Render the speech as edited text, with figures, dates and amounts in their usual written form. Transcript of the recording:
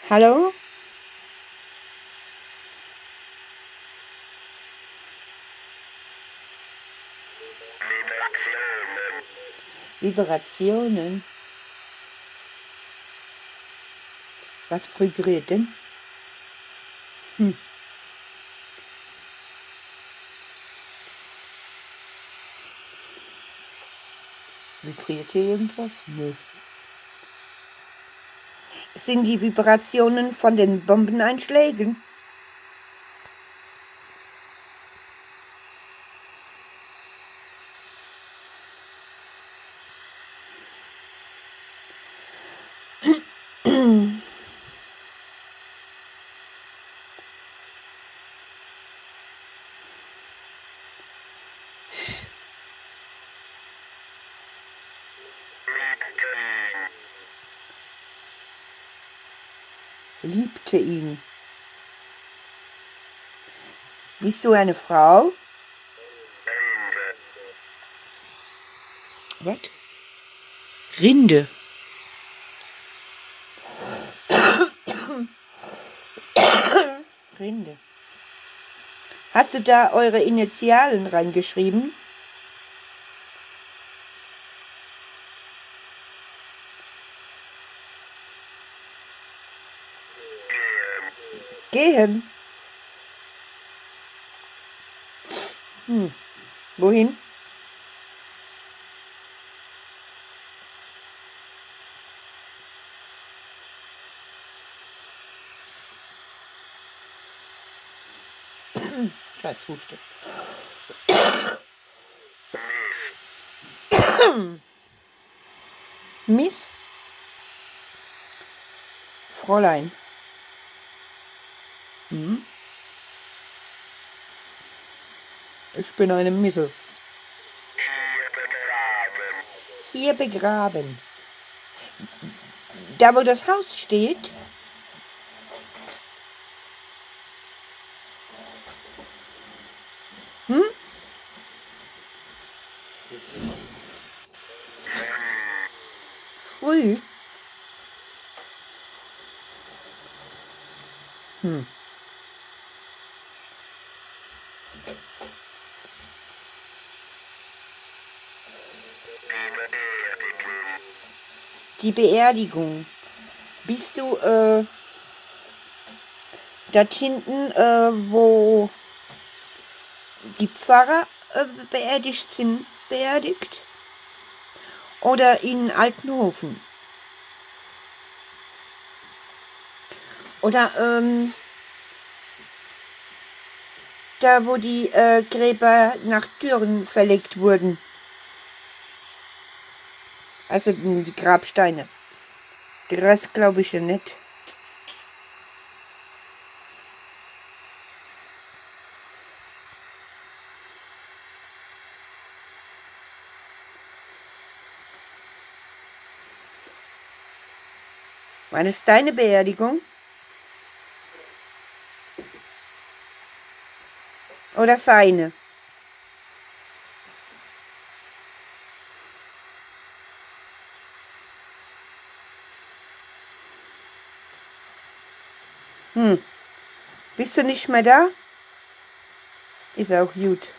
Hallo? Vibrationen. Was vibriert denn? Vibriert hier irgendwas? Nö. Sind die Vibrationen von den Bombeneinschlägen? Liebte ihn. Bist du eine Frau? Was? Rinde. Rinde. Hast du da eure Initialen reingeschrieben? Gehen. Wohin? Scheiß Huste. Miss? Fräulein. Ich bin eine Misses. Hier begraben. Da, wo das Haus steht? Früh? Die Beerdigung. Bist du dort hinten, wo die Pfarrer beerdigt sind, beerdigt? Oder in Altenhofen? Oder da, wo die Gräber nach Düren verlegt wurden? Also die Grabsteine. Der Rest glaube ich ja nicht. War das deine Beerdigung? Oder seine? Bist du nicht mehr da? Ist auch gut.